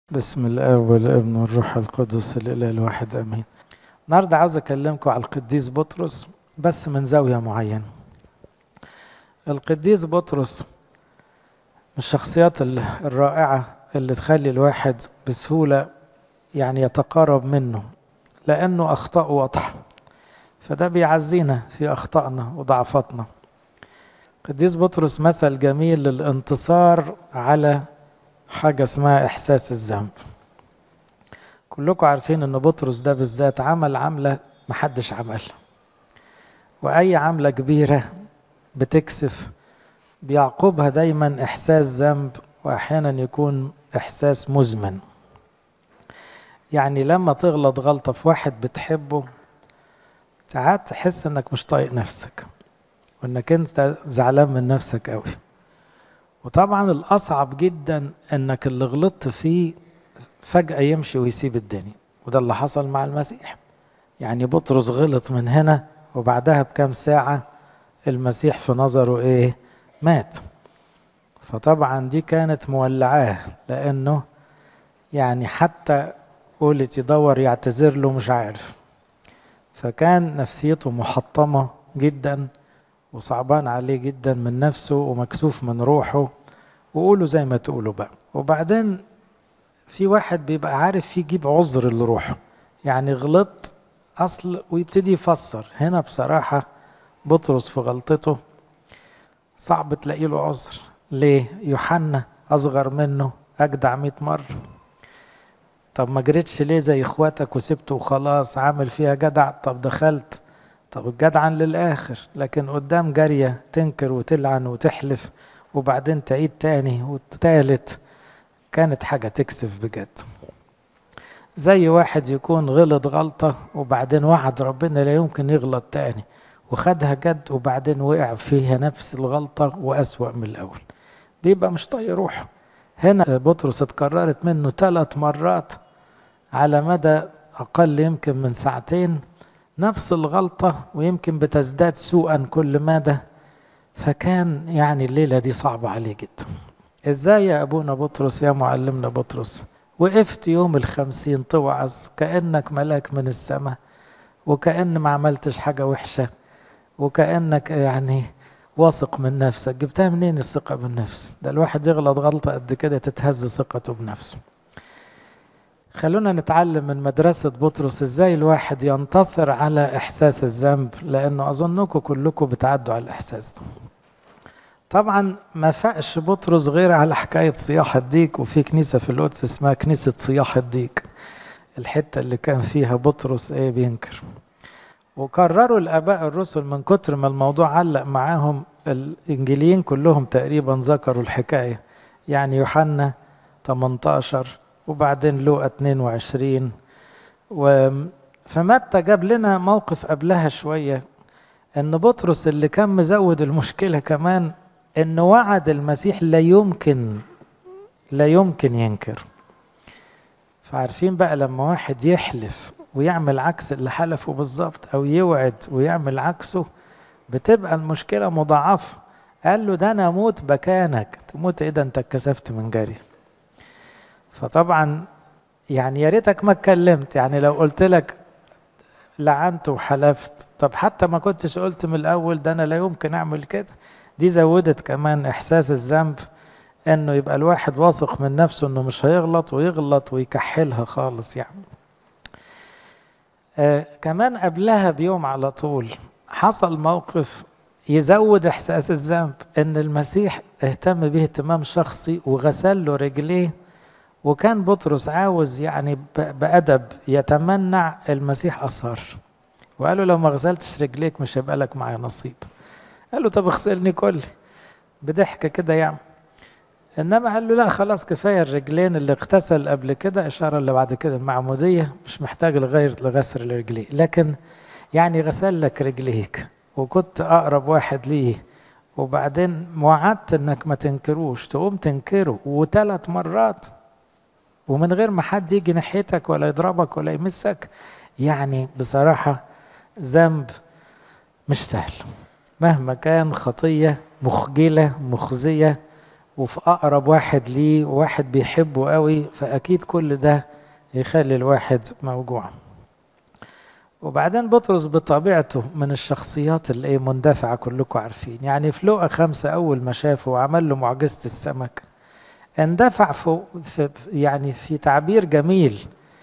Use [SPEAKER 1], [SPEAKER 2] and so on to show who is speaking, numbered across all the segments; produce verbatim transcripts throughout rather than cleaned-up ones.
[SPEAKER 1] بسم الآب والابن والروح القدس الإله الواحد آمين. النهارده عاوز أكلمكم على القديس بطرس بس من زاوية معينة. القديس بطرس من الشخصيات الرائعة اللي تخلي الواحد بسهولة يعني يتقرب منه، لأنه أخطاء واضحة، فده بيعزينا في أخطائنا وضعفاتنا. القديس بطرس مثل جميل للانتصار على حاجة اسمها إحساس الذنب. كلكم عارفين ان بطرس ده بالذات عمل عملة محدش عملها، واي عملة كبيرة بتكسف بيعقبها دايما احساس ذنب، واحيانا يكون احساس مزمن. يعني لما تغلط غلطة في واحد بتحبه ساعات تحس انك مش طايق نفسك، وانك انت زعلان من نفسك قوي. وطبعا الاصعب جدا انك اللي غلطت فيه فجأة يمشي ويسيب الدنيا، وده اللي حصل مع المسيح. يعني بطرس غلط من هنا وبعدها بكام ساعة المسيح في نظره ايه؟ مات. فطبعا دي كانت مولعاه، لانه يعني حتى قولت يدور يعتذر له مش عارف. فكان نفسيته محطمة جدا وصعبان عليه جدا من نفسه ومكسوف من روحه، وقولوا زي ما تقولوا بقى. وبعدين في واحد بيبقى عارف يجيب عذر لروحه، يعني غلط أصل ويبتدي يفسر. هنا بصراحة بطرس في غلطته صعب تلاقي له عذر. ليه؟ يوحنا أصغر منه أجدع مئة مرة. طب ما جريتش ليه زي إخواتك وسبته وخلاص؟ عامل فيها جدع. طب دخلت، طب الجدعا للآخر، لكن قدام جارية تنكر وتلعن وتحلف وبعدين تعيد تاني وتالت، كانت حاجة تكسف بجد. زي واحد يكون غلط غلطة وبعدين وعد ربنا لا يمكن يغلط تاني، وخدها جد وبعدين وقع فيها نفس الغلطة وأسوأ من الأول، بيبقى مش طايق روحه. هنا بطرس اتكررت منه ثلاث مرات على مدى أقل يمكن من ساعتين، نفس الغلطة ويمكن بتزداد سوءا كل مدى. فكان يعني الليلة دي صعبة عليه جدا. ازاي يا أبونا بطرس يا معلمنا بطرس وقفت يوم الخمسين توعظ كأنك ملاك من السماء، وكأن ما عملتش حاجة وحشة، وكأنك يعني واثق من نفسك؟ جبتها منين الثقة بالنفس؟ ده الواحد يغلط غلطة قد كده تتهز ثقته بنفسه. خلونا نتعلم من مدرسة بطرس ازاي الواحد ينتصر على احساس الذنب، لانه اظنكم كلكم بتعدوا على الاحساس ده. طبعا ما فاقش بطرس غير على حكاية صياح الديك، وفي كنيسة في القدس اسمها كنيسة صياح الديك، الحتة اللي كان فيها بطرس ايه بينكر. وكرروا الآباء الرسل من كتر ما الموضوع علق معاهم، الإنجيليين كلهم تقريبا ذكروا الحكاية. يعني يوحنا ثمانية عشر وبعدين لوقا اثنين وعشرين، فمتى جاب لنا موقف قبلها شوية، ان بطرس اللي كان مزود المشكلة كمان انه وعد المسيح لا يمكن لا يمكن ينكر. فعارفين بقى لما واحد يحلف ويعمل عكس اللي حلفه بالظبط، او يوعد ويعمل عكسه، بتبقى المشكلة مضاعفة. قال له ده انا اموت مكانك. تموت ايه؟ ده انت اتكسفت من جري. فطبعا يعني يا ريتك ما اتكلمت. يعني لو قلت لك لعنت وحلفت، طب حتى ما كنتش قلت من الاول ده انا لا يمكن اعمل كده. دي زودت كمان احساس الذنب، انه يبقى الواحد واثق من نفسه انه مش هيغلط ويغلط ويكحلها خالص يعني. آه كمان قبلها بيوم على طول حصل موقف يزود احساس الذنب، ان المسيح اهتم به اهتمام شخصي وغسل له رجليه. وكان بطرس عاوز يعني بأدب يتمنع، المسيح أصر وقال له لو ما غسلتش رجليك مش هيبقى لك معايا نصيب. قال له طب اغسلني كلي، بضحكة كده يعني. انما قال له لا خلاص كفاية الرجلين اللي اغتسل قبل كده، اشارة اللي بعد كده المعمودية، مش محتاج لغير لغسل الرجلين. لكن يعني غسل لك رجليك وكنت اقرب واحد ليه، وبعدين وعدت انك ما تنكروش، تقوم تنكره وثلاث مرات ومن غير ما حد يجي ناحيتك ولا يضربك ولا يمسك. يعني بصراحة ذنب مش سهل، مهما كان خطية مخجلة مخزية وفي أقرب واحد ليه وواحد بيحبه قوي، فأكيد كل ده يخلي الواحد موجوع. وبعدين بطرس بطبيعته من الشخصيات اللي ايه مندفعة، كلكم عارفين يعني. في لوقا خمسة أول ما شافه وعمل له معجزة السمك اندفع في يعني في تعبير جميل،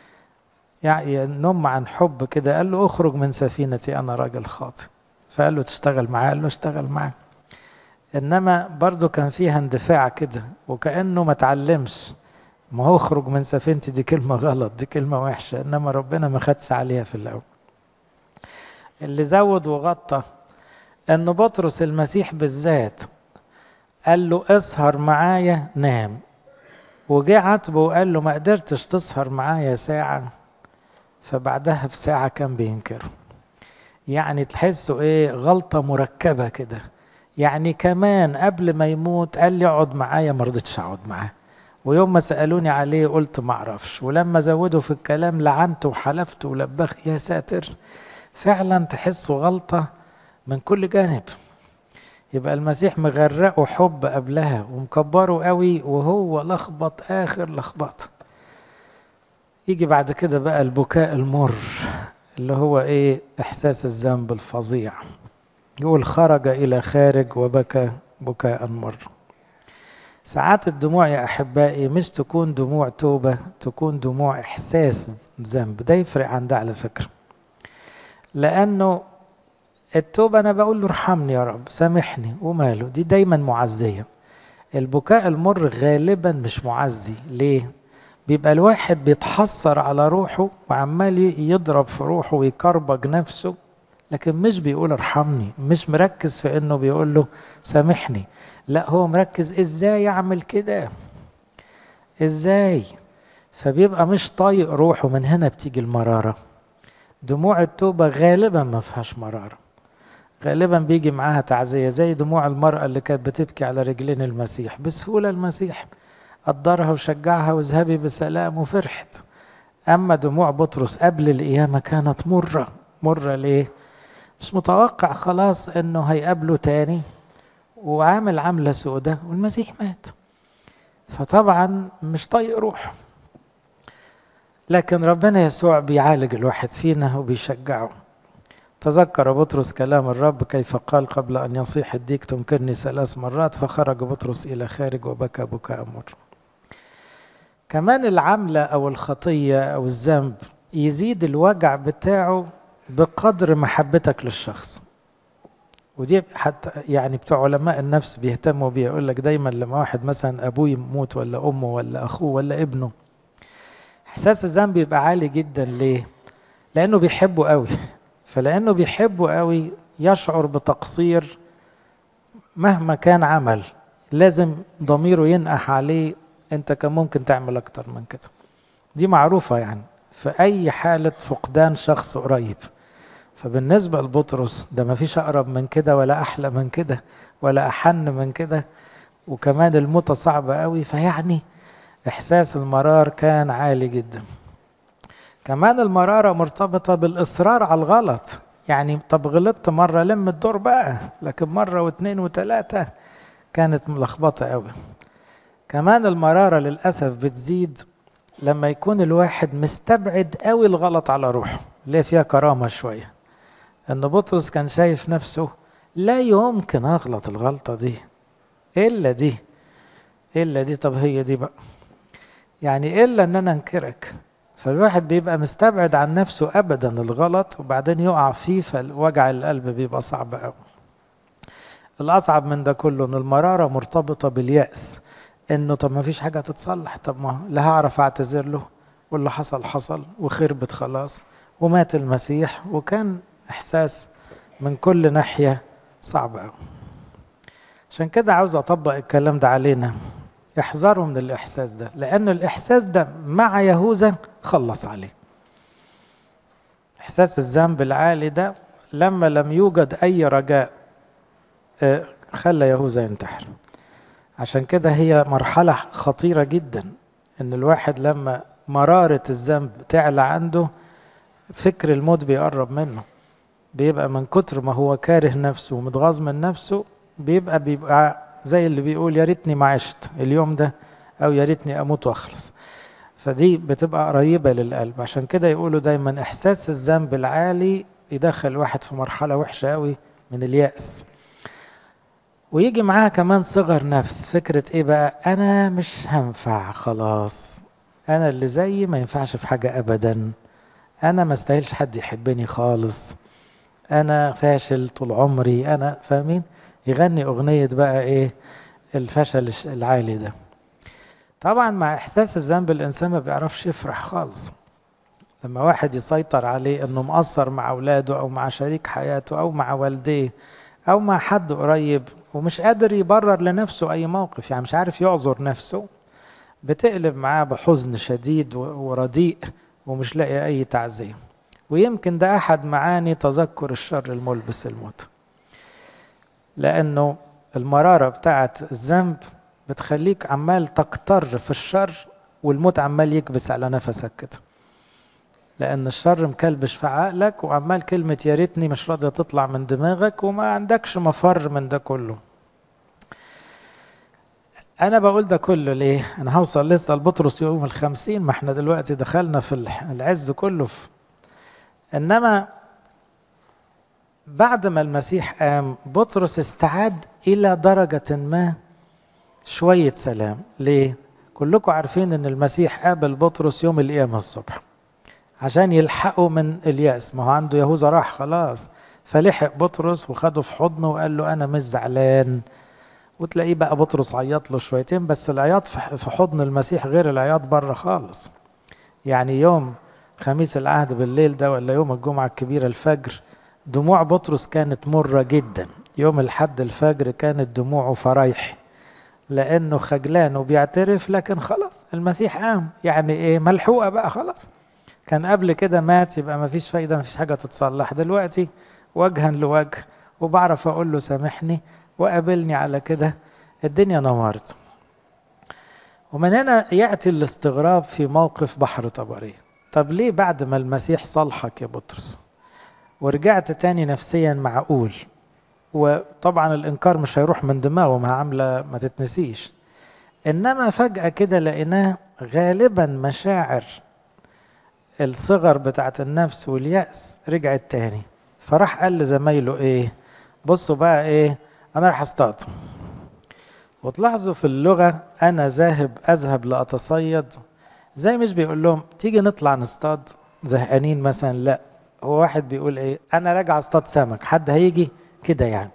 [SPEAKER 1] يعني نم عن حب كده. قال له اخرج من سفينتي أنا راجل خاطئ. فقال له تشتغل معاه؟ قال له اشتغل معاه. إنما برضو كان فيها اندفاع كده وكأنه ما تعلمش. ما هو اخرج من سفينتي دي كلمة غلط، دي كلمة وحشة، إنما ربنا ما خدش عليها في الأول. اللي زود وغطى أن بطرس المسيح بالذات قال له اسهر معايا نام، وجه عاتبه وقال له ما قدرتش تسهر معايا ساعة، فبعدها بساعة كان بينكره. يعني تحسوا ايه غلطة مركبة كده. يعني كمان قبل ما يموت قال لي اقعد معايا، ما رضيتش اقعد معاه، ويوم ما سألوني عليه قلت ما اعرفش، ولما زودوا في الكلام لعنته وحلفت ولبخ. يا ساتر، فعلا تحسوا غلطة من كل جانب. يبقى المسيح مغرقه حب قبلها ومكبره قوي، وهو لخبط اخر لخبطه. يجي بعد كده بقى البكاء المر اللي هو ايه احساس الذنب الفظيع. يقول خرج الى خارج وبكى بكاء مر. ساعات الدموع يا احبائي مش تكون دموع توبة، تكون دموع احساس ذنب. ده يفرق عن ده على فكرة، لانه التوبة أنا بقول له ارحمني يا رب سامحني وماله، دي دايما معزية. البكاء المر غالبا مش معزي. ليه؟ بيبقى الواحد بيتحسر على روحه وعمال يضرب في روحه ويكربج نفسه، لكن مش بيقول ارحمني، مش مركز في انه بيقول له سامحني، لا هو مركز ازاي يعمل كده، ازاي. فبيبقى مش طايق روحه. من هنا بتيجي المرارة. دموع التوبة غالبا ما فيهاش مرارة، غالبا بيجي معاها تعزية، زي دموع المرأة اللي كانت بتبكي على رجلين المسيح. بسهولة المسيح قدرها وشجعها واذهبي بسلام وفرحت. أما دموع بطرس قبل القيامة كانت مرة. مرة ليه؟ مش متوقع خلاص انه هيقابله تاني، وعامل عملة سودة والمسيح مات، فطبعا مش طايق روحه. لكن ربنا يسوع بيعالج الواحد فينا وبيشجعه. تذكر بطرس كلام الرب كيف قال قبل أن يصيح الديك تنكرني ثلاث مرات، فخرج بطرس إلى خارج وبكى بكاء مر. كمان العملة أو الخطية أو الذنب يزيد الوجع بتاعه بقدر محبتك للشخص. ودي حتى يعني بتوع علماء النفس بيهتموا بيها. يقول لك دايما لما واحد مثلا أبوه يموت ولا أمه ولا أخوه ولا ابنه، إحساس الذنب يبقى عالي جدا. ليه؟ لأنه بيحبه قوي. فلأنه بيحبه قوي يشعر بتقصير مهما كان عمل، لازم ضميره ينقح عليه، انت كان ممكن تعمل اكتر من كده. دي معروفة يعني في اي حالة فقدان شخص قريب. فبالنسبة لبطرس ده ما فيش اقرب من كده ولا احلى من كده ولا احن من كده، وكمان الموتة صعبة قوي، فيعني احساس المرار كان عالي جدا. كمان المرارة مرتبطة بالإصرار على الغلط. يعني طب غلطت مرة لم الدور بقى، لكن مرة واثنين وثلاثة كانت ملخبطة قوي. كمان المرارة للأسف بتزيد لما يكون الواحد مستبعد قوي الغلط على روحه. ليه؟ فيها كرامة شوية. إن بطرس كان شايف نفسه لا يمكن أغلط الغلطة دي إلا دي إلا دي طب هي دي بقى، يعني إلا أن أنا أنكرك. فالواحد بيبقى مستبعد عن نفسه أبدا الغلط، وبعدين يقع فيه، فالوجع القلب بيبقى صعب قوي. الأصعب من ده كله إن المرارة مرتبطة باليأس. إنه طب ما فيش حاجة تتصلح، طب ما لا هعرف أعتذر له، واللي حصل حصل وخربت خلاص، ومات المسيح، وكان إحساس من كل ناحية صعب قوي. عشان كده عاوز أطبق الكلام ده علينا. احذروا من الإحساس ده، لأن الإحساس ده مع يهوذا خلص عليه. إحساس الذنب العالي ده لما لم يوجد أي رجاء خلى يهوذا ينتحر. عشان كده هي مرحلة خطيرة جدا، إن الواحد لما مرارة الذنب تعلى عنده فكر الموت بيقرب منه. بيبقى من كتر ما هو كاره نفسه ومتغاظ من نفسه بيبقى بيبقى زي اللي بيقول يا ريتني ما عشت اليوم ده، أو يا ريتني أموت وأخلص. فدي بتبقى قريبة للقلب. عشان كده يقولوا دايما إحساس الذنب العالي يدخل واحد في مرحلة وحشة قوي من اليأس. ويجي معاها كمان صغر نفس، فكرة إيه بقى؟ أنا مش هنفع خلاص، أنا اللي زيي ما ينفعش في حاجة أبدا، أنا ما استاهلش حد يحبني خالص، أنا فاشل طول عمري، أنا فاهمين؟ يغني أغنية بقى إيه الفشل العالي ده. طبعا مع إحساس الذنب الإنسان ما بيعرفش يفرح خالص. لما واحد يسيطر عليه إنه مقصر مع أولاده أو مع شريك حياته أو مع والديه أو مع حد قريب ومش قادر يبرر لنفسه أي موقف، يعني مش عارف يعذر نفسه، بتقلب معاه بحزن شديد ورديء ومش لاقي أي تعزية. ويمكن ده أحد معاني تذكر الشر الملبس الموت، لأنه المرارة بتاعت الذنب بتخليك عمال تكتر في الشر، والموت عمال يكبس على نفسك كده، لأن الشر مكلبش في عقلك، وعمال كلمة يا ريتني مش راضية تطلع من دماغك، وما عندكش مفر من ده كله. أنا بقول ده كله ليه؟ أنا هوصل لسه لبطرس يوم الخمسين، ما احنا دلوقتي دخلنا في العز كله في. إنما بعد ما المسيح قام بطرس استعاد إلى درجة ما شوية سلام. ليه؟ كلكم عارفين إن المسيح قابل بطرس يوم القيامة الصبح عشان يلحقوا من اليأس، ما هو عنده يهوذا راح خلاص، فلحق بطرس وخده في حضنه وقال له أنا مش زعلان. وتلاقيه بقى بطرس عيط له شويتين، بس العياط في حضن المسيح غير العياط بره خالص. يعني يوم خميس العهد بالليل ده ولا يوم الجمعة الكبيرة الفجر دموع بطرس كانت مرة جدا، يوم الحد الفجر كانت دموعه فرايح لأنه خجلان وبيعترف، لكن خلاص المسيح قام، يعني إيه ملحوقة بقى خلاص. كان قبل كده مات يبقى ما فيش فايدة، ما فيش حاجة تتصلح. دلوقتي وجها لوجه وبعرف أقول له سامحني وقابلني على كده، الدنيا نورت. ومن هنا يأتي الاستغراب في موقف بحر طبرية. طب ليه بعد ما المسيح صالحك يا بطرس ورجعت تاني نفسيا معقول، وطبعا الإنكار مش هيروح من دماغه، ما عاملة ما تتنسيش، إنما فجأة كده لقيناه غالبا مشاعر الصغر بتاعت النفس واليأس رجعت تاني. فراح قال لزمايله ايه؟ بصوا بقى ايه، انا راح اصطاد. وتلاحظوا في اللغة انا ذاهب اذهب لاتصيد، زي مش بيقول لهم تيجي نطلع نصطاد زهقانين مثلا، لا، هو واحد بيقول ايه، انا راجع اصطاد سمك، حد هيجي كده يعني.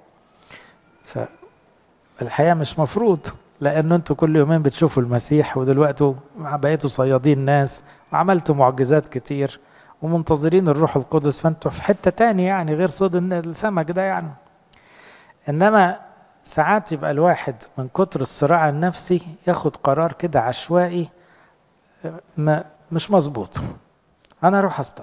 [SPEAKER 1] فالحقيقة مش مفروض، لأنه أنتوا كل يومين بتشوفوا المسيح، ودلوقتي بقيتوا صيادين ناس وعملتوا معجزات كتير ومنتظرين الروح القدس، فأنتوا في حتة تانية يعني غير صيد السمك ده يعني. إنما ساعات يبقى الواحد من كتر الصراع النفسي ياخد قرار كده عشوائي ما مش مظبوط، أنا أروح أصطاد.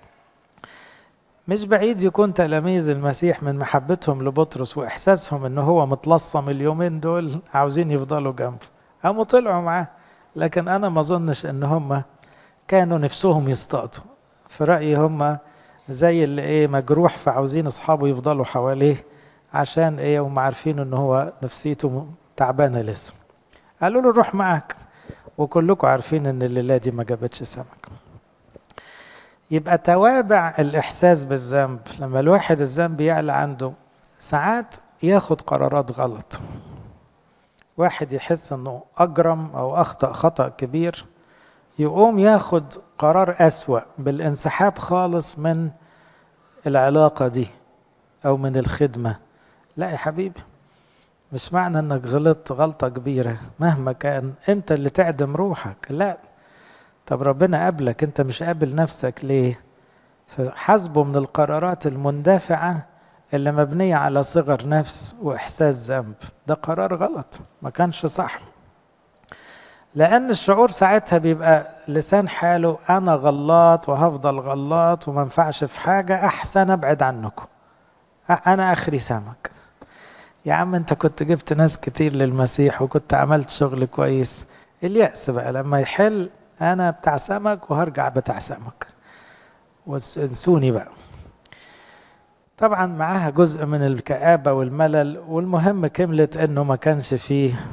[SPEAKER 1] مش بعيد يكون تلاميذ المسيح من محبتهم لبطرس وإحساسهم إنه هو متلصم اليومين دول عاوزين يفضلوا جنبه، قاموا طلعوا معاه. لكن أنا ما أظنش إن هم كانوا نفسهم يصطادوا، في رأيي هم زي اللي إيه مجروح فعاوزين أصحابه يفضلوا حواليه عشان إيه، وما عارفين إنه هو نفسيته تعبانة لسه. قالوا له روح معاك، وكلكم عارفين إن الليلة دي ما جابتش سمك. يبقى توابع الإحساس بالذنب لما الواحد الذنب يعلى عنده، ساعات ياخد قرارات غلط. واحد يحس انه أجرم أو أخطأ خطأ كبير، يقوم ياخد قرار أسوأ بالانسحاب خالص من العلاقة دي أو من الخدمة. لا يا حبيبي، مش معنى انك غلطت غلطة كبيرة مهما كان انت اللي تعدم روحك، لا. طب ربنا قابلك، انت مش قابل نفسك ليه؟ فحسبه من القرارات المندفعة اللي مبنية على صغر نفس وإحساس ذنب، ده قرار غلط ما كانش صح. لأن الشعور ساعتها بيبقى لسان حاله أنا غلط وهفضل غلط وما ينفعش في حاجة، أحسن أبعد عنكم، أنا آخري سمك. يا عم أنت كنت جبت ناس كتير للمسيح وكنت عملت شغل كويس. اليأس بقى لما يحل، أنا بتاع سمك وهرجع بتاع سمك، وانسوني بقى. طبعا معاها جزء من الكآبة والملل، والمهم كملت انه ما كانش فيه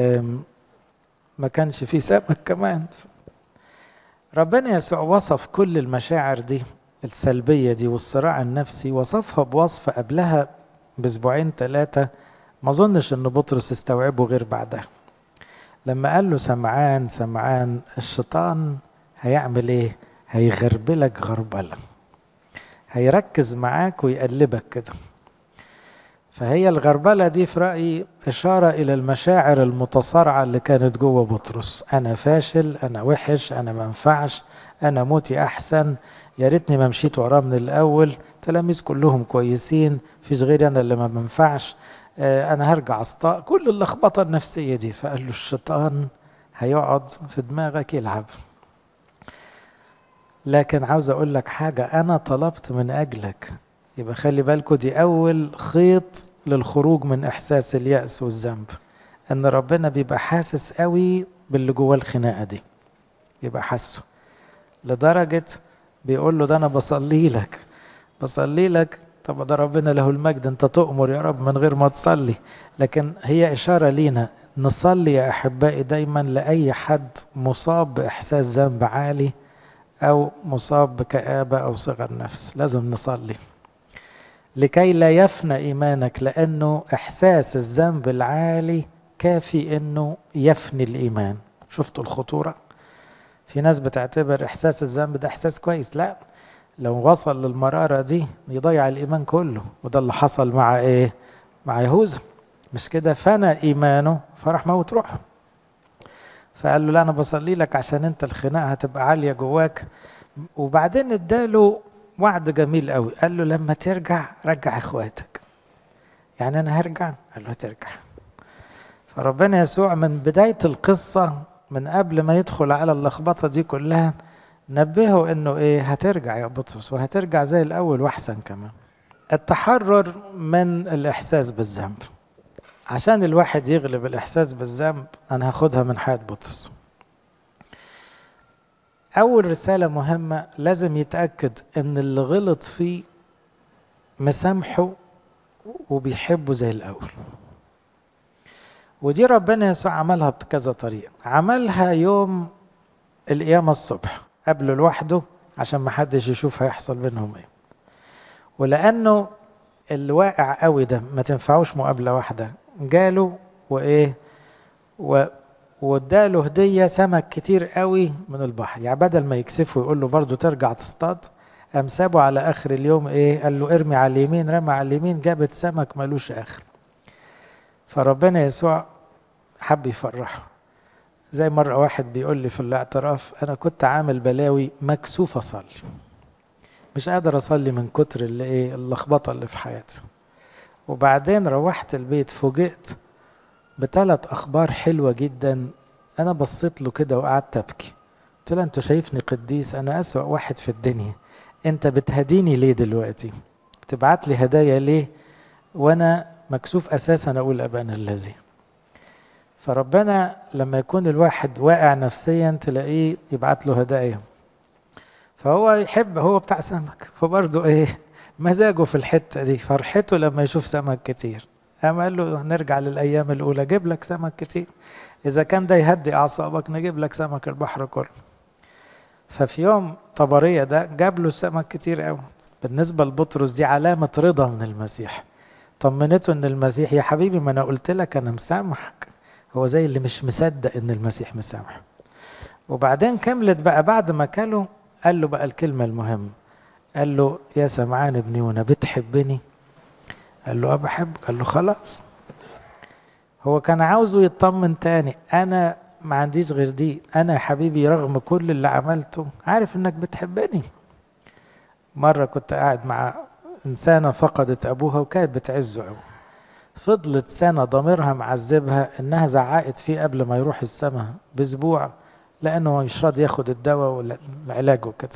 [SPEAKER 1] ما كانش فيه سمك كمان. ربنا يسوع وصف كل المشاعر دي السلبية دي والصراع النفسي، وصفها بوصف قبلها باسبوعين ثلاثة ما اظنش ان بطرس استوعبه غير بعدها، لما قال له سمعان سمعان الشيطان هيعمل ايه؟ هيغربلك غربلة، هيركز معاك ويقلبك كده. فهي الغربلة دي في رأيي إشارة إلى المشاعر المتصارعة اللي كانت جوه بطرس، أنا فاشل، أنا وحش، أنا منفعش، أنا موتي أحسن، يا ريتني ما مشيت وراه من الأول، تلاميذ كلهم كويسين، فيش غيري أنا اللي ما منفعش، أنا هرجع أسطاء، كل اللخبطة النفسية دي. فقال له الشيطان هيقعد في دماغك يلعب. لكن عاوز أقول لك حاجة، أنا طلبت من أجلك. يبقى خلي بالكوا دي أول خيط للخروج من إحساس اليأس والذنب، إن ربنا بيبقى حاسس قوي باللي جوه الخناقة دي، يبقى حاسه لدرجة بيقول له ده أنا بصلي لك بصلي لك. طب ده ربنا له المجد، أنت تؤمر يا رب من غير ما تصلي. لكن هي إشارة لينا نصلي يا أحبائي دايما لأي حد مصاب بإحساس ذنب عالي أو مصاب بكآبة أو صغر نفس، لازم نصلي لكي لا يفنى إيمانك، لأنه إحساس الذنب العالي كافي أنه يفني الإيمان. شفتوا الخطورة؟ في ناس بتعتبر إحساس الذنب ده إحساس كويس، لا، لو وصل للمرارة دي يضيع الإيمان كله، وده اللي حصل مع إيه؟ مع يهوذا، مش كده؟ فنى إيمانه فراح موت روحه. فقال له لا أنا بصلي لك عشان أنت الخناقة هتبقى عالية جواك. وبعدين اداله وعد جميل قوي، قال له لما ترجع رجع اخواتك. يعني انا هرجع؟ قال له ترجع. فربنا يسوع من بداية القصة، من قبل ما يدخل على اللخبطة دي كلها، نبهه انه ايه؟ هترجع يا بطرس، وهترجع زي الاول واحسن كمان. التحرر من الاحساس بالذنب. عشان الواحد يغلب الاحساس بالذنب انا هاخدها من حياة بطرس. أول رسالة مهمة، لازم يتأكد إن اللي غلط فيه مسامحه وبيحبه زي الأول. ودي ربنا يسوع عملها بكذا طريقة. عملها يوم القيامة الصبح قبله لوحده عشان ما حدش يشوف هيحصل بينهم ايه، ولأنه اللي واقع قوي ده ما تنفعوش مقابلة واحدة، جاله وإيه و واداله هدية سمك كتير قوي من البحر. يعني بدل ما يكسفه يقول له برضو ترجع تصطاد، قام سابه على اخر اليوم ايه؟ قال له ارمي على اليمين، رمى على اليمين، جابت سمك ملوش اخر. فربنا يسوع حب يفرحه. زي مرة واحد بيقول لي في الاعتراف، انا كنت عامل بلاوي مكسوف اصلي، مش قادر اصلي من كتر اللي ايه اللخبطة اللي في حياتي، وبعدين روحت البيت فوجئت بثلاث اخبار حلوة جدا. انا بصيت له كده وقعدت ابكي، قلت له انت شايفني قديس؟ انا اسوأ واحد في الدنيا، انت بتهديني ليه دلوقتي؟ بتبعت لي هدايا ليه وانا مكسوف اساسا اقول ابانا الذي؟ فربنا لما يكون الواحد واقع نفسيا تلاقيه يبعت له هدايا. فهو يحب، هو بتاع سمك، فبرضه ايه مزاجه في الحتة دي، فرحته لما يشوف سمك كتير. قام قال له نرجع للأيام الأولى، جيب لك سمك كتير، إذا كان ده يهدي أعصابك نجيب لك سمك البحر كله. ففي يوم طبرية ده جاب له سمك كتير قوي. بالنسبة لبطرس دي علامة رضا من المسيح، طمنته إن المسيح يا حبيبي ما أنا قلت لك أنا مسامحك. هو زي اللي مش مصدق إن المسيح مسامح. وبعدين كملت بقى بعد ما كله، قال له بقى الكلمة المهمة، قال له يا سمعان ابن يونا بتحبني؟ قال له اه بحبك. قال له خلاص. هو كان عاوزه يطمن تاني، انا ما عنديش غير دي، انا يا حبيبي رغم كل اللي عملته عارف انك بتحبني. مرة كنت قاعد مع انسانة فقدت ابوها وكانت بتعزه قوي، فضلت سنة ضميرها معذبها انها زعقت فيه قبل ما يروح السماء باسبوع، لانه مش راضي ياخد الدواء والعلاج وكده.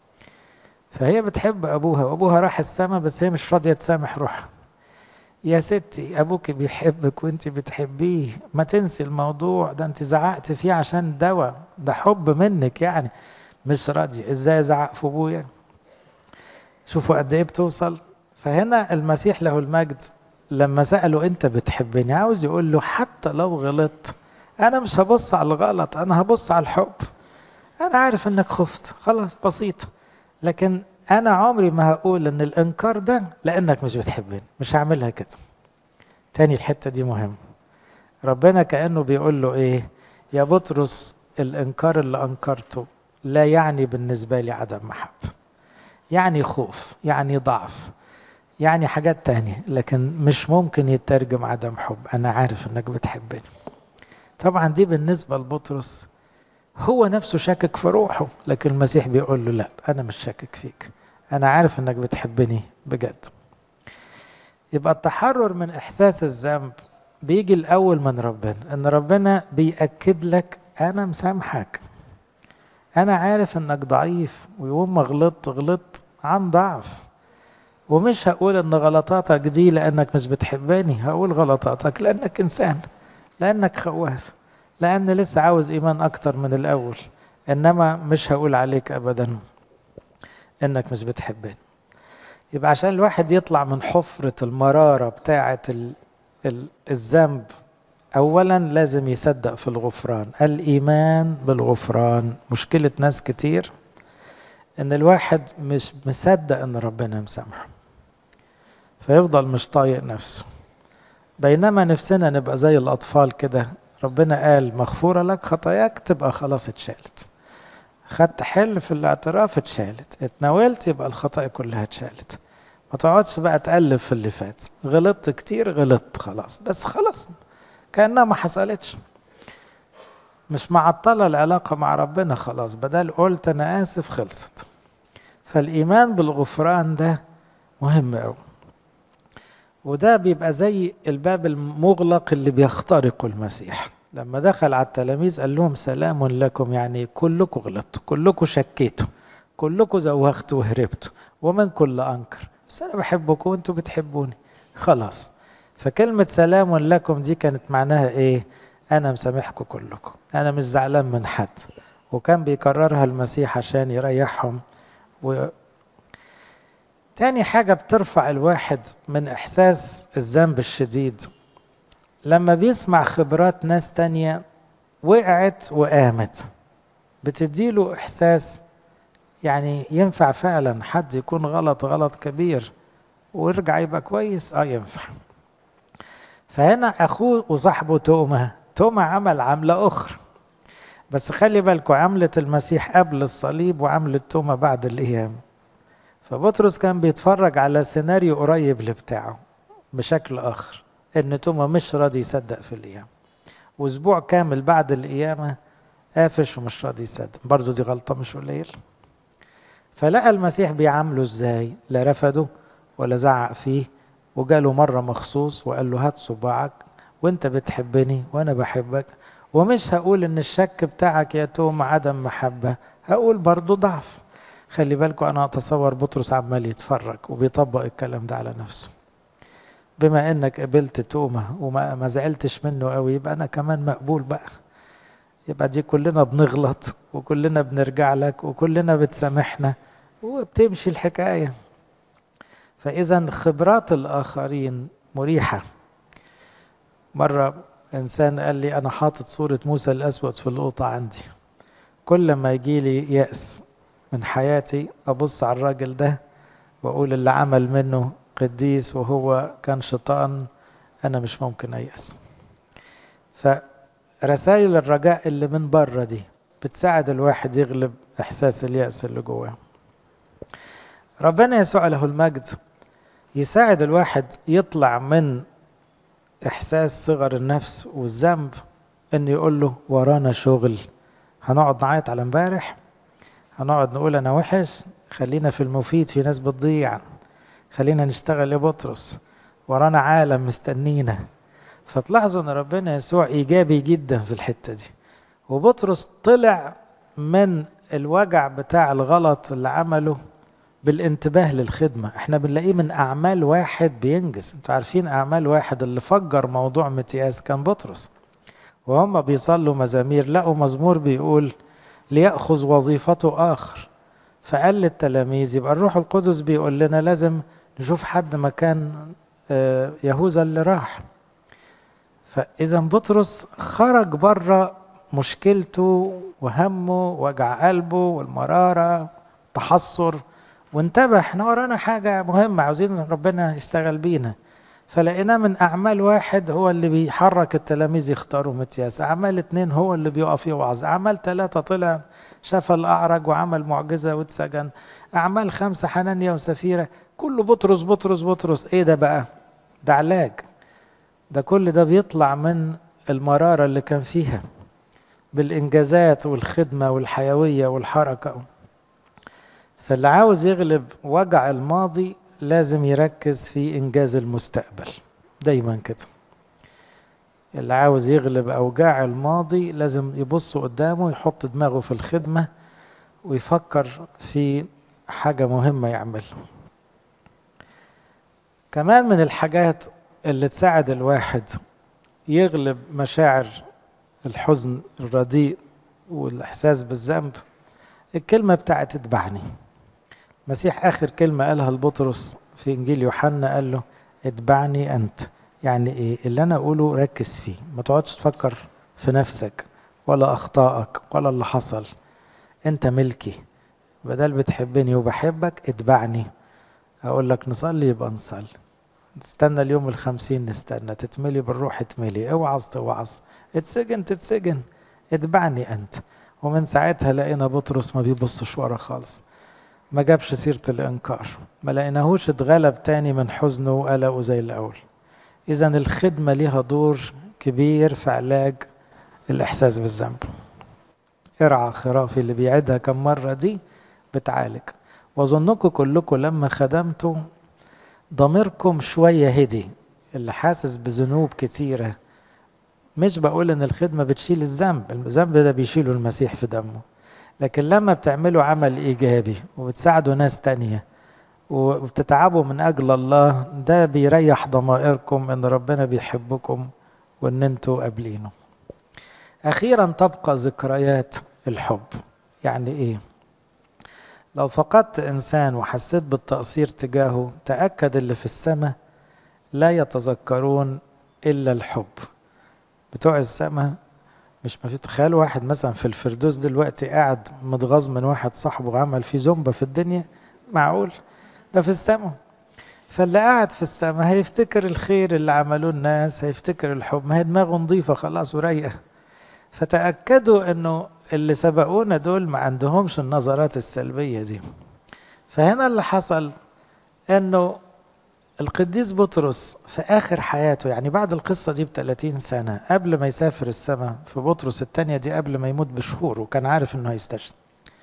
[SPEAKER 1] فهي بتحب ابوها، وابوها راح السماء بس هي مش راضية تسامح روحها. يا ستي ابوك بيحبك وانت بتحبيه، ما تنسي الموضوع ده، انت زعقت فيه عشان دواء، ده حب منك يعني، مش راضي ازاي ازعق في ابويا؟ شوفوا قد ايه بتوصل. فهنا المسيح له المجد لما سأله أنت بتحبني، عاوز يقول له حتى لو غلطت أنا مش هبص على الغلط، أنا هبص على الحب. أنا عارف أنك خفت، خلاص بسيطة، لكن أنا عمري ما هقول أن الإنكار ده لأنك مش بتحبني، مش هعملها كده. تاني الحتة دي مهم، ربنا كأنه بيقول له إيه؟ يا بطرس الإنكار اللي أنكرته لا يعني بالنسبة لي عدم محبة، يعني خوف، يعني ضعف، يعني حاجات تانية، لكن مش ممكن يترجم عدم حب. أنا عارف أنك بتحبني. طبعا دي بالنسبة لبطرس هو نفسه شاكك في روحه، لكن المسيح بيقول له لا، أنا مش شاكك فيك، أنا عارف أنك بتحبني بجد. يبقى التحرر من إحساس الذنب بيجي الأول من ربنا، أن ربنا بيأكد لك أنا مسامحك، أنا عارف أنك ضعيف، ويوم ما غلطت غلطت عن ضعف، ومش هقول أن غلطاتك دي لأنك مش بتحبني، هقول غلطاتك لأنك إنسان، لأنك خواف، لأن لسه عاوز إيمان أكتر من الأول، إنما مش هقول عليك أبدا إنك مش بتحبني. يبقى عشان الواحد يطلع من حفرة المرارة بتاعة الذنب، أولا لازم يصدق في الغفران، الإيمان بالغفران. مشكلة ناس كتير إن الواحد مش مصدق إن ربنا مسامحه، فيفضل مش طايق نفسه، بينما نفسنا نبقى زي الأطفال كده، ربنا قال مغفورة لك خطاياك، تبقى خلاص اتشالت، خدت حل في الاعتراف اتشالت، اتناولت يبقى الخطايا كلها اتشالت، ما تقعدش بقى تقلب في اللي فات، غلطت كتير غلطت خلاص، بس خلاص كأنها ما حصلتش، مش معطلة العلاقة مع ربنا خلاص، بدل قلت أنا آسف خلصت. فالإيمان بالغفران ده مهم أوي، وده بيبقى زي الباب المغلق اللي بيخترقه المسيح. لما دخل على التلاميذ قال لهم سلام لكم، يعني كلكم غلطتوا، كلكم شكيتوا، كلكم زوغتوا وهربتوا، ومن كل أنكر، بس أنا بحبكم وأنتوا بتحبوني خلاص. فكلمة سلام لكم دي كانت معناها إيه؟ أنا مسامحكم كلكم، أنا مش زعلان من حد. وكان بيكررها المسيح عشان يريحهم. و... تاني حاجة بترفع الواحد من إحساس الذنب الشديد، لما بيسمع خبرات ناس تانية وقعت وقامت، بتديله إحساس يعني ينفع فعلا حد يكون غلط غلط كبير ويرجع يبقى كويس، اه ينفع. فهنا أخوه وصاحبه توما، توما عمل عملة أخرى، بس خلي بالكوا عملة المسيح قبل الصليب وعملة توما بعد القيامة. فبطرس كان بيتفرج على سيناريو قريب لبتاعه بشكل آخر، إن توما مش راضي يصدق في القيامة، وأسبوع كامل بعد القيامة قافش ومش راضي يصدق، برضو دي غلطة مش قليل. فلقى المسيح بيعامله إزاي، لا رفضه ولا زعق فيه، وجاله مرة مخصوص وقال له هات صباعك وانت بتحبني وانا بحبك، ومش هقول ان الشك بتاعك يا توما عدم محبة، هقول برضو ضعف. خلي بالكم انا اتصور بطرس عمال يتفرج وبيطبق الكلام ده على نفسه، بما انك قبلت توما وما ما زعلتش منه قوي، يبقى انا كمان مقبول بقى، يبقى دي كلنا بنغلط وكلنا بنرجع لك وكلنا بتسامحنا وبتمشي الحكاية. فإذا خبرات الآخرين مريحة. مرة إنسان قال لي أنا حاطط صورة موسى الأسود في الأوضة عندي، كل ما يجي لي يأس من حياتي أبص على الراجل ده وأقول اللي عمل منه قديس وهو كان شيطان، أنا مش ممكن أيأس. فرسائل الرجاء اللي من بره دي بتساعد الواحد يغلب إحساس اليأس اللي جواه. ربنا يسوع له المجد يساعد الواحد يطلع من إحساس صغر النفس والذنب، إن يقول له ورانا شغل، هنقعد نعيط على امبارح، هنقعد نقول أنا وحش، خلينا في المفيد، في ناس بتضيع، خلينا نشتغل يا بطرس، ورانا عالم مستنينا. فتلاحظوا إن ربنا يسوع إيجابي جدا في الحتة دي، وبطرس طلع من الوجع بتاع الغلط اللي عمله بالانتباه للخدمة. احنا بنلاقيه من أعمال واحد بينجز. انتوا عارفين أعمال واحد اللي فجر موضوع متياس كان بطرس، وهم بيصلوا مزامير لقوا مزمور بيقول ليأخذ وظيفته آخر، فقال للتلاميذ يبقى الروح القدس بيقول لنا لازم نشوف حد مكان يهوذا اللي راح. فإذا بطرس خرج بره مشكلته وهمه وجع قلبه والمرارة تحسر، وانتبه احنا ورانا حاجة مهمة عاوزين ربنا يشتغل بينا. فلقيناه من أعمال واحد هو اللي بيحرك التلاميذ يختاروا متياس، أعمال اتنين هو اللي بيقف يوعظ، أعمال ثلاثة طلع شاف الأعرج وعمل معجزة واتسجن، أعمال خمسة حنانيا وسفيرة، كله بطرس بطرس بطرس. ايه ده بقى؟ ده علاج. ده كل ده بيطلع من المرارة اللي كان فيها بالإنجازات والخدمة والحيوية والحركة. فاللي عاوز يغلب وجع الماضي لازم يركز في إنجاز المستقبل دايما كده. اللي عاوز يغلب أوجاع الماضي لازم يبص قدامه، يحط دماغه في الخدمة ويفكر في حاجة مهمة يعملها. كمان من الحاجات اللي تساعد الواحد يغلب مشاعر الحزن الرديء والإحساس بالذنب الكلمة بتاعت اتبعني. المسيح آخر كلمة قالها لبطرس في إنجيل يوحنا قال له اتبعني أنت. يعني إيه؟ اللي أنا أقوله ركز فيه، ما تقعدش تفكر في نفسك ولا أخطائك ولا اللي حصل. أنت ملكي، بدل بتحبني وبحبك اتبعني. أقول لك نصلي يبقى نصلي، تستنى اليوم الخمسين نستنى، تتملي بالروح اتملي، اوعظ توعظ، اتسجن تتسجن، اتبعني أنت. ومن ساعتها لقينا بطرس ما بيبصش ورا خالص، ما جابش سيرة الإنكار، ما لقيناهوش اتغلب تاني من حزنه وقلقه زي الأول. إذا الخدمة ليها دور كبير في علاج الإحساس بالذنب. ارعى خرافي اللي بيعيدها كم مرة دي بتعالج. وأظنكم كلكم لما خدمتوا ضميركم شوية هدي. اللي حاسس بذنوب كتيرة، مش بقول إن الخدمة بتشيل الذنب، الذنب ده بيشيله المسيح في دمه، لكن لما بتعملوا عمل إيجابي وبتساعدوا ناس تانية وبتتعبوا من أجل الله، ده بيريح ضمائركم إن ربنا بيحبكم وإن انتوا قابلينه. أخيرا تبقى ذكريات الحب. يعني إيه؟ لو فقدت إنسان وحسيت بالتقصير تجاهه، تأكد اللي في السماء لا يتذكرون إلا الحب. بتوع السماء مش ما في. تخيل واحد مثلا في الفردوس دلوقتي قاعد متغاظ من واحد صاحبه عمل فيه زومبا في الدنيا، معقول؟ ده في السماء. فاللي قاعد في السماء هيفتكر الخير اللي عملوه الناس، هيفتكر الحب، ما هي دماغه نظيفة خلاص ورايقة. فتأكدوا انه اللي سبقونا دول ما عندهمش النظرات السلبية دي. فهنا اللي حصل انه القديس بطرس في آخر حياته، يعني بعد القصة دي بثلاثين سنة قبل ما يسافر السماء، في بطرس الثانية دي قبل ما يموت بشهور وكان عارف انه هيستشهد،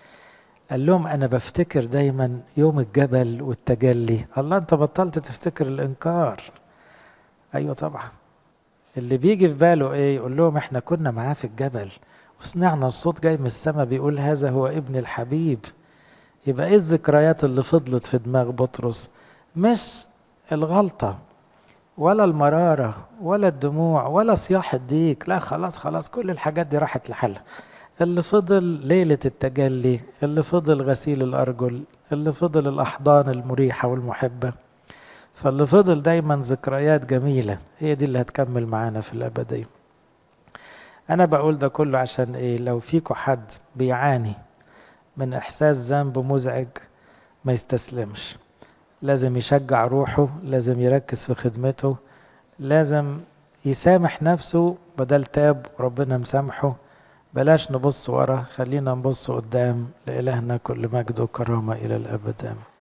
[SPEAKER 1] قال لهم أنا بفتكر دايما يوم الجبل والتجلي. الله، أنت بطلت تفتكر الإنكار؟ أيوة طبعا. اللي بيجي في باله إيه؟ يقول لهم إحنا كنا معاه في الجبل وسمعنا الصوت جاي من السماء بيقول هذا هو ابن الحبيب. يبقى إيه الذكريات اللي فضلت في دماغ بطرس؟ مش الغلطة ولا المرارة ولا الدموع ولا صياح الديك، لا خلاص خلاص كل الحاجات دي راحت لحالها. اللي فضل ليلة التجلي، اللي فضل غسيل الأرجل، اللي فضل الأحضان المريحة والمحبة. فاللي فضل دايما ذكريات جميلة، هي دي اللي هتكمل معانا في الأبدية. أنا بقول ده كله عشان إيه؟ لو فيكو حد بيعاني من إحساس ذنب مزعج ما يستسلمش، لازم يشجع روحه، لازم يركز في خدمته، لازم يسامح نفسه بدل تاب وربنا مسامحه. بلاش نبص ورا، خلينا نبص قدام. لإلهنا كل مجد وكرامة إلى الأبد.